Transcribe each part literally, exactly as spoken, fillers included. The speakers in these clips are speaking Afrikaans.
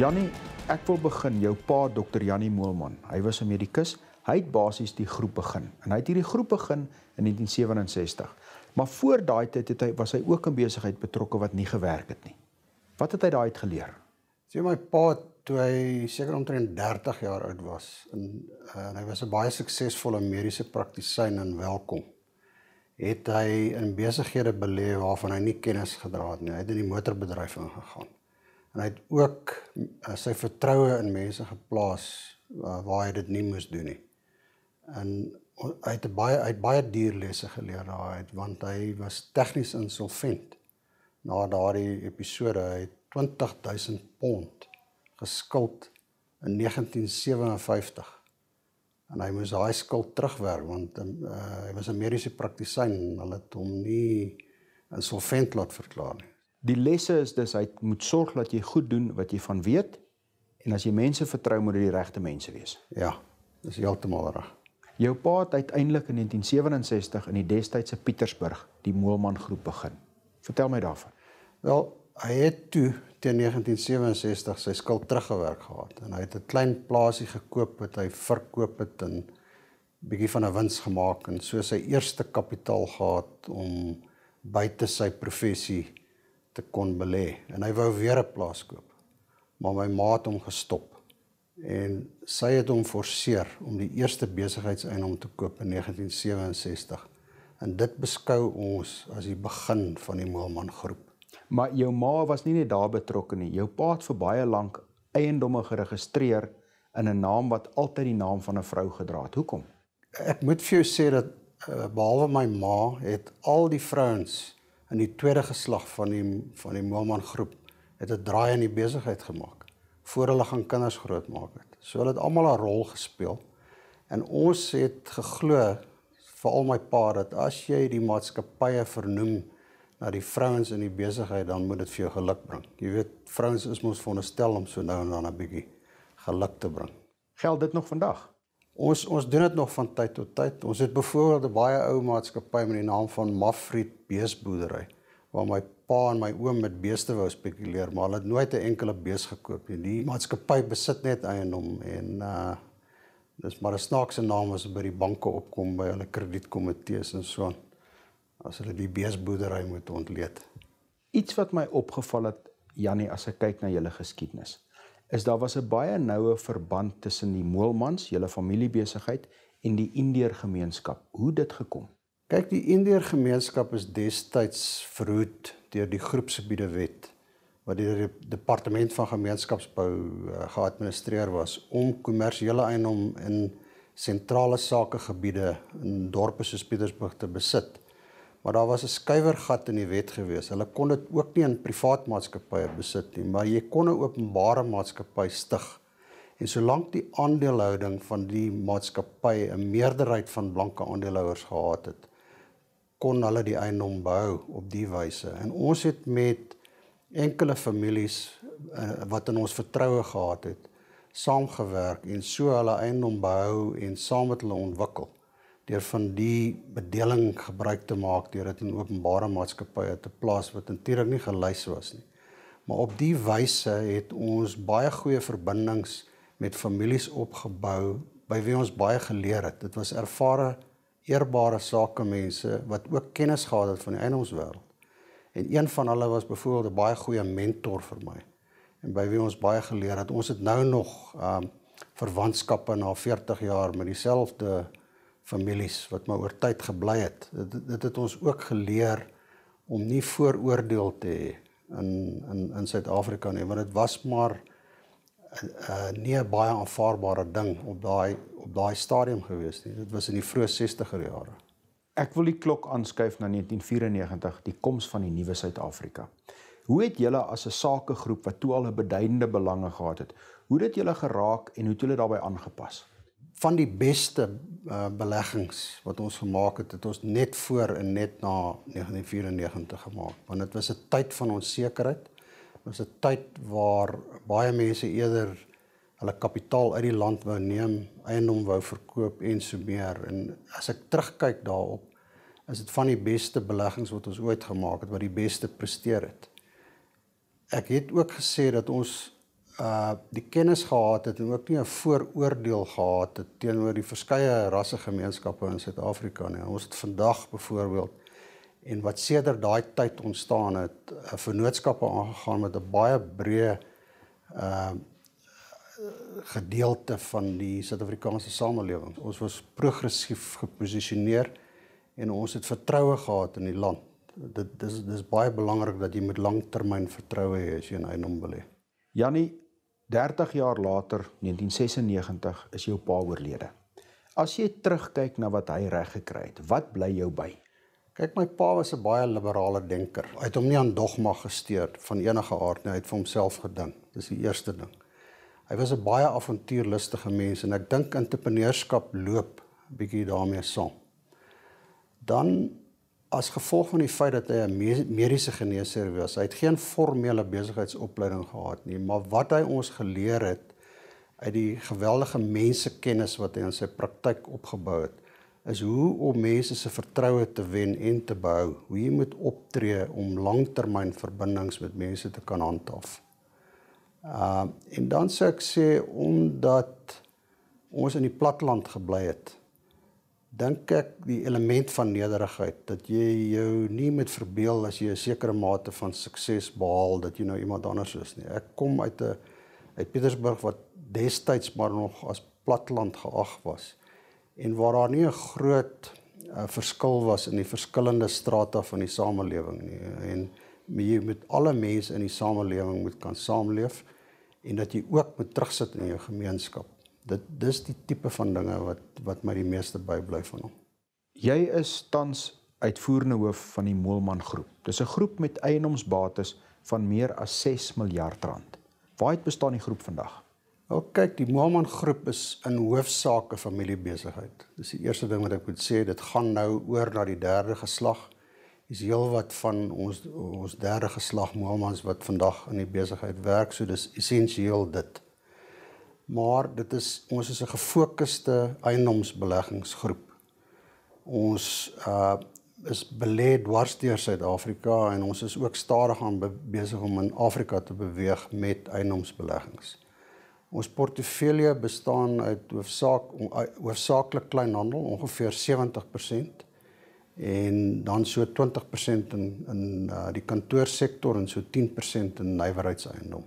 Jannie, ek wil begin, jou pa dokter Jannie Moelman, hy was 'n medikus, hy het basies die groep begin, en hy het hierdie groep begin in negentien sewenensestig, maar voor daai tyd het hy, was hy ook in besigheid betrokke wat nie gewerk het nie. Wat het hy daai uit geleer? Sien, my pa, toe hy seker omtrent dertig jaar oud was, en, uh, en hy was 'n baie suksesvolle mediese praktisyn in Welkom, het hy in besighede belê waarvan hy nie kennis gedra het nie. Hy het in die motorbedryf ingegaan. En hy het ook uh, sy vertroue in mense geplaas uh, waar hy dit nie moes doen nie. En hy het baie hy het baie dierlesse geleer daar, want hy was tegnies insolvent. Na daardie episode, hy het twintig duisend pond geskuld in negentien sewenvyftig. En hy moes daai skuld terugwerk, want uh, hy was 'n mediese praktisyn en hulle het hom nie insolvent laat verklaar nie. Die lesse is dus, hy moet sorg dat jy goed doen wat jy van weet, en as jy mense vertrou, moet dit die regte mense wees. Ja, dis heeltemal reg. Jou pa het uiteindelik in negentien sewenensestig in die destydse Pietersburg die Moelman groep begin. Vertel my daarvan. Wel, hy het toe teen negentien sewenensestig sy skuld teruggewerk gehad, en hy het 'n klein plaasie gekoop wat hy verkoop het en bietjie van 'n wins gemaak, en so sy eerste kapitaal gehad om buite sy professie te kon belê. En hy wou weer 'n plaas koop, maar my ma het hom gestop, en sy het hom forceer om die eerste besigheidseienaam te koop in negentien sewenensestig, en dit beskou ons as die begin van die Moelman groep. Maar jou ma was nie net daar betrokke nie, jou pa het vir baie lank eiendomme geregistreer in 'n naam wat altyd die naam van 'n vrou gedra het. Hoekom? Ek moet vir jou sê dat, uh, behalwe my ma, het al die vrouens in die tweede geslag van die, van die Moelman groep, het 'n draai in die besigheid gemaak, voor hulle gaan kinders grootmaak het. So hulle het almal 'n rol gespeel, en ons het geglo, veral my pa, dat as jy die maatskappye vernoem na die vrouens in die besigheid, dan moet dit vir jou geluk bring. Jy weet, vrouens is mos veronderstel om so nou en dan 'n bietjie geluk te bring. Geld dit nog vandag? Ons ons doen dit nog van tyd tot tyd. Ons het byvoorbeeld 'n baie ou maatskappy met die naam van Mafried Beesboerdery, waar my pa en my oom met beeste wou spekuleer, maar hulle het nooit 'n enkele bees gekoop nie. Die maatskappy besit net eiendom, en uh, dis maar 'n snaakse naam as by die banke opkom, by hulle kredietkomitees en so aan, as hulle die beesboerdery moet ontleed. Iets wat my opgeval het, Jannie, as ek kyk na julle geskiedenis, is daar was 'n baie noue verband tussen die Moelmans, julle familiebesigheid, en die Indeer gemeenskap. Hoe dit gekom? Kyk, die Indeer gemeenskap is destyds verhoed deur die groepsgebiede wet, wat deur die departement van gemeenskapsbou uh, geadministreer was, om kommersiële eiendom in sentrale sakegebiede in dorpe soos Pietersburg te besit. Maar daar was 'n skuiwergat in die wet gewees. Hulle kon dit ook nie in privaat maatskappye besit nie, maar jy kon 'n openbare maatskappy stig. En solank die aandelehouding van die maatskappy 'n meerderheid van blanke aandeelhouers gehad het, kon hulle die eiendom behou op die wyse. En ons het met enkele families uh, wat in ons vertroue gehad het, saamgewerk en so hulle eiendom behou en saam met hulle ontwikkel, deur van die bedeling gebruik te maak, deur dit in openbare maatskappye te plaas, wat natuurlik nie gelys was nie. Maar op die wyse het ons baie goeie verbindings met families opgebou, by wie ons baie geleer het. Dit was ervare, eerbare sakemense, wat ook kennis gehad het van die eiendomswêreld. En een van hulle was byvoorbeeld 'n baie goeie mentor vir my, en by wie ons baie geleer het. Ons het nou nog um, verwantskappe na veertig jaar met dieselfde families wat maar oor tyd gebly het. Dit, dit het ons ook geleer om nie vooroordeel te hê in in in Suid-Afrika nie, want dit was maar uh, nie 'n baie aanvaarbare ding op daai op daai stadium gewees nie. Dit was in die vroeë sestiger jare. Ek wil die klok aanskuif na negentien vyrenegentig, die koms van die nuwe Suid-Afrika. Hoe het julle as 'n sakegroep wat toe al 'n beduidende belange gehad het, hoe het julle geraak en hoe het julle daarbey aangepas? Van die beste uh, beleggings wat ons gemaak het, het ons net voor en net na negentien vyrenegentig gemaak. Want dit was 'n tyd van onsekerheid. Dit was 'n tyd waar baie mense eerder hulle kapitaal uit die land wou neem, eiendom wou verkoop en so meer. En as ek terugkyk daarop, is dit van die beste beleggings wat ons ooit gemaak het, wat die beste presteer het. Ek het ook gesê dat ons uh die kennis gehad het en ook nie 'n vooroordeel gehad het teenoor die verskeie rassegemeenskappe in Suid-Afrika nie. Ons het vandag byvoorbeeld en wat sedert daai tyd ontstaan het, uh, vennootskappe aangegaan met 'n baie breë uh gedeelte van die Suid-Afrikaanse samelewing. Ons was progressief geposisioneer en ons het vertroue gehad in die land. Dit dis dis baie belangrik dat jy met langtermyn vertroue hê as jy 'n eiendom wil hê. Jannie, dertig jaar later, negentien sesennegentig, is jou pa oorlede. As jy terugkyk na wat hy reg gekry het, wat bly jou by? Kyk, my pa was 'n baie liberale denker. Hy het hom nie aan dogma gesteer van enige aard nie, hy het vir homself gedink. Dis die eerste ding. Hy was 'n baie avontuurlustige mens en ek dink entrepreneurskap loop bietjie daarmee saam. Dan as gevolg van die feit dat hy 'n mediese geneesheer was, hy het geen formele besigheidsopleiding gehad nie, maar wat hy ons geleer het uit die geweldige mensekennis wat hy in sy praktyk opgebou het, is hoe om mense se vertroue te wen en te behou, hoe jy moet optree om langtermyn verbindings met mense te kan handhaaf. Uh, en dan sou ek sê, omdat ons in die platteland gebly het, dink ek die element van nederigheid, dat jy jou nie met verbeel as jy 'n sekere mate van sukses behaal, dat jy nou iemand anders is nie. Ek kom uit 'n uit Pietersburg wat destyds maar nog as platteland geag was, en waar daar nie 'n groot uh, verskil was in die verskillende strata van die samelewing nie, en jy met alle mense in die samelewing moet kan saamleef, en dat jy ook moet terugsit in jou gemeenskap. Dit dis die tipe van dinge wat wat my die meeste bybly van hom. Jy is tans uitvoerende hoof van die Moelman Groep. Dis 'n groep met eiendomsbates van meer as ses miljard rand. Waaruit bestaan die groep vandag? Nou kyk, die Moelman Groep is in hoofsaak 'n familiebesigheid. Dis die eerste ding wat ek moet sê, dit gaan nou oor na die derde geslag. Is heel wat van ons ons derde geslag Moelmans wat vandag in die besigheid werk, so dis essensieel dit. Maar dit is ons is 'n gefokuste eiendomsbeleggingsgroep. Ons uh, is belê dwars deur Suid-Afrika en ons is ook stadig aan besig om in Afrika te beweeg met eiendomsbeleggings. Ons portefeulje bestaan uit hoofsaak, hoofsaaklik kleinhandel, ongeveer sewentig persent, en dan so twintig persent in, in uh, die kantoorsektor en so tien persent in nywerheidseiendom.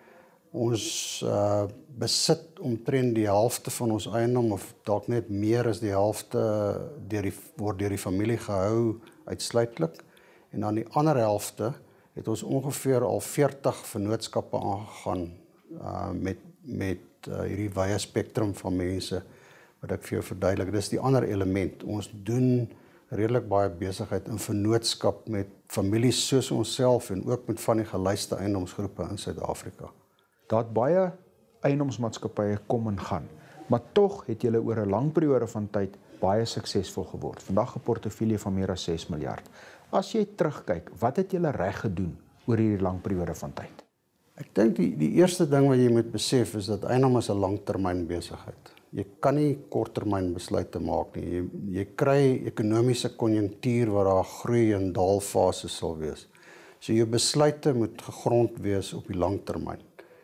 Ons uh, besit omtrent die helfte van ons eiendom, of dalk net meer as die helfte, deur die, word deur die familie gehou uitsluitlik, en dan die ander helfte het ons ongeveer al veertig vennootskappe aangegaan uh, met, met uh, hierdie wye spektrum van mense, wat ek vir jou verduidelik. Dis die ander element. Ons doen redelik baie besigheid in vennootskap met families soos onsself en ook met van die gelyste eiendomsgroepe in Suid-Afrika. Daar het baie eiendomsmaatskappye kom en gaan, maar tog het julle oor 'n lang periode van tyd baie suksesvol geword. Vandag 'n portefeulje van meer as ses miljard. As jy terugkyk, wat het julle reg gedoen oor hierdie lang periode van tyd? Ek dink die die eerste ding wat jy moet besef is dat eiendom is 'n langtermyn besigheid. Jy kan nie korttermyn besluite maak nie. Jy, jy kry ekonomiese konjunktuur waar daar groei en daalfases sal wees. So jou besluite moet gegrond wees op die langtermyn.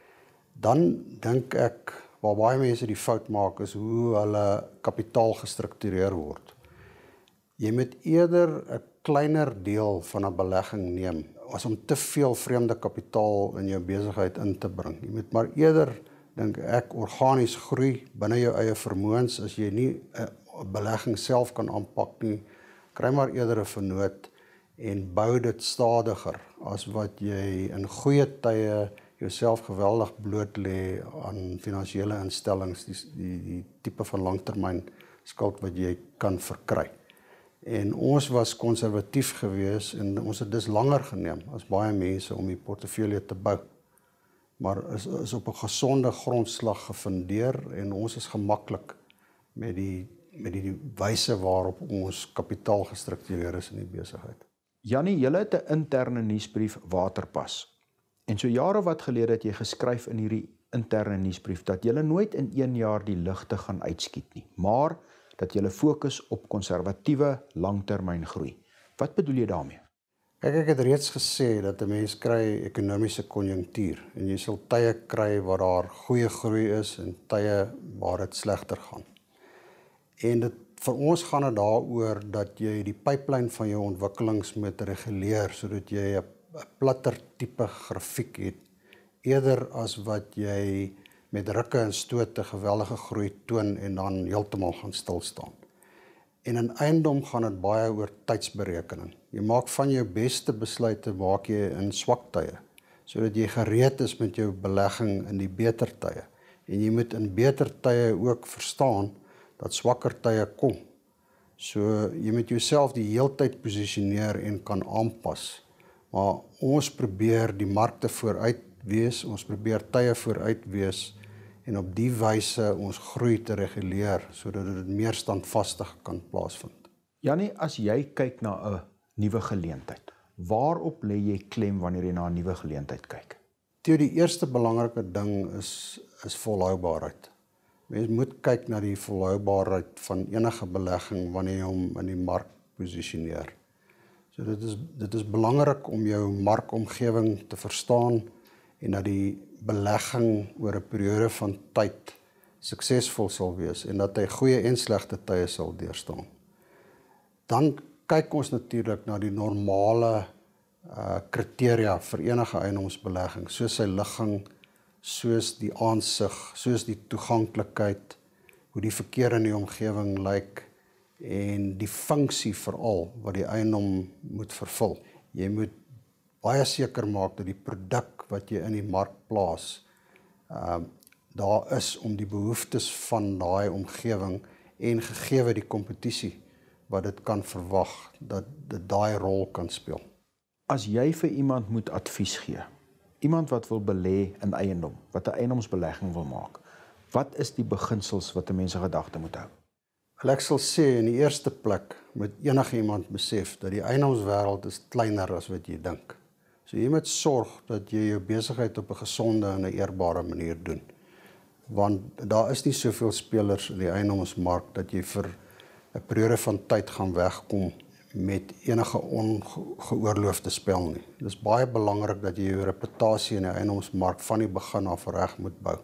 Dan dink ek, waar baie mense die fout maak, is hoe hulle kapitaal gestruktureer word. Jy moet eerder 'n kleiner deel van 'n belegging neem, as om te veel vreemde kapitaal in jou besigheid in te bring. Jy moet maar eerder, dink ek, organies groei binne jou eie vermoëns. As jy nie 'n belegging self kan aanpak nie, kry maar eerder 'n vennoot en bou dit stadiger, as wat jy in goeie tye jouself geweldig bloot lê aan finansiële instellings, die, die, die tipe van langtermyn skuld wat jy kan verkry. En ons was konservatief gewees en ons het dus langer geneem as baie mense om die portefeulje te bou. Maar is, is op 'n gesonde grondslag gefundeer en ons is gemaklik met die, met die wyse waarop ons kapitaal gestruktureer is in die besigheid. Jannie, julle het 'n interne nuusbrief Waterpas. En so jare wat gelede het jy geskryf in hierdie interne nuusbrief dat julle nooit in een jaar die ligte gaan uitskiet nie, maar dat julle fokus op konservatiewe langtermyn groei. Wat bedoel jy daarmee? Kyk, ek het reeds gesê dat 'n mens kry ekonomiese konjunktuur en jy sal tye kry waar daar goeie groei is en tye waar dit slegter gaan. En dit vir ons gaan dit daaroor dat jy die pipeline van jou ontwikkelings moet reguleer sodat jy 'n platter tipe grafiek het eerder as wat jy met rukke en stote geweldige groei toon en dan heeltemal gaan stil staan. En in eiendom gaan dit baie oor tydsberekening. Jy maak van jou beste besluite maak jy in swak tye, sodat jy gereed is met jou belegging in die beter tye. En jy moet in beter tye ook verstaan dat swakker tye kom. So jy moet jouself die heeltyd posisioneer en kan aanpas. Maar ons probeer die markte vooruit wees, ons probeer tye vooruit wees en op die wyse ons groei te reguleer sodat dit meer standvastig kan plaasvind. Jannie, as jy kyk na 'n nuwe geleentheid, waarop lê jy klem wanneer jy na 'n nuwe geleentheid kyk? Toe die eerste belangrike ding is is volhoubaarheid. Mens moet kyk na die volhoubaarheid van enige belegging wanneer jy hom in die mark posisioneer. So dit is dit is belangrik om jou markomgewing te verstaan en dat die belegging oor 'n periode van tyd suksesvol sal wees en dat hy goeie en slegte tye sal deurstaan. Dan kyk ons natuurlik na die normale uh, kriteria vir enige eiendomsbelegging, soos sy ligging, soos die aansig, soos die toeganklikheid, hoe die verkeer in die omgewing lyk en die funksie veral wat die eiendom moet vervul. Jy moet baie seker maak dat die produk wat jy in die mark plaas, uh, daar is om die behoeftes van daai omgewing en gegeewe die kompetisie wat dit kan verwag, dat dit daai rol kan speel. As jy vir iemand moet advies gee, iemand wat wil belê in eiendom, wat 'n eiendomsbelegging wil maak, wat is die beginsels wat 'n mens in gedagte moet hou? Ek sal sê in die eerste plek moet enige iemand besef dat die eiendomswêreld is kleiner as wat jy dink. So jy moet sorg dat jy jou besigheid op 'n gesonde en 'n eerbare manier doen. Want daar is nie soveel spelers in die eiendomsmark dat jy vir 'n periode van tyd gaan wegkom met enige ongeoorloofde spel nie. Dit is baie belangrik dat jy jou reputasie in die eiendomsmark van die begin af reg moet bou.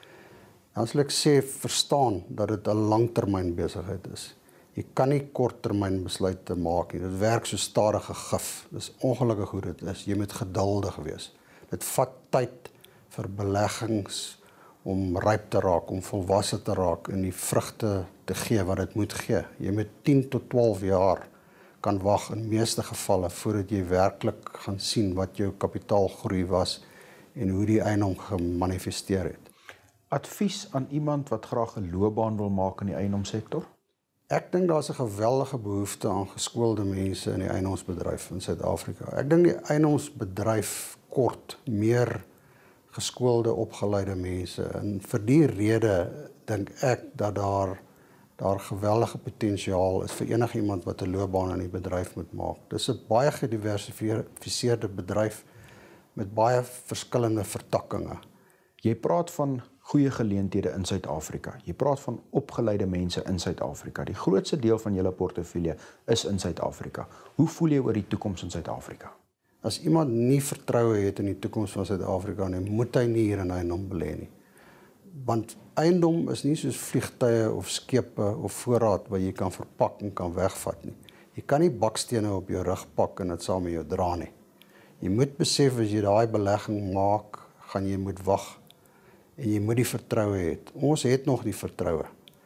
Dan sal ek sê, verstaan dat dit 'n langtermyn besigheid is. Jy kan nie korttermyn besluite maak nie. Dit werk so stadige gif. Dis ongelukkig hoe dit is. Jy moet geduldig wees. Dit vat tyd vir beleggings om ryp te raak, om volwasse te raak en die vrugte te gee wat dit moet gee. Jy moet tien tot twaalf jaar kan wag in meeste gevalle voordat jy werklik gaan sien wat jou kapitaalgroei was en hoe die eiendom gemanifesteer het. Advies aan iemand wat graag 'n loopbaan wil maak in die eiendomssektor? Ek dink daar's 'n geweldige behoefte aan geskoolde mense in die eiendomsbedryf in Suid-Afrika. Ek dink die eiendomsbedryf kort meer geskoolde, opgeleide mense en vir die rede dink ek dat daar daar geweldige potensiaal is vir enige iemand wat 'n loopbaan in die bedryf moet maak. Dis 'n baie gediversifiseerde bedryf met baie verskillende vertakkings. Jy praat van goeie geleenthede in Suid-Afrika. Jy praat van opgeleide mense in Suid-Afrika. Die grootste deel van julle portefeulje is in Suid-Afrika. Hoe voel jy oor die toekoms in Suid-Afrika? As iemand nie vertroue het in die toekoms van Suid-Afrika nie, moet hy nie hier in eiendom belê nie. Want eiendom is nie soos vliegtye of skepe of voorraad wat jy kan verpak en kan wegvat nie. Jy kan nie bakstene op jou rug pak en dit saam met jou dra nie. Jy moet besef as jy daai belegging maak, gaan jy moet wag en jy moet die vertroue hê. Ons het nog die vertroue.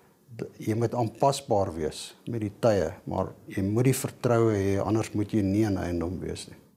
Jy moet aanpasbaar wees met die tye, maar jy moet die vertroue hê, anders moet jy nie in eiendom wees nie.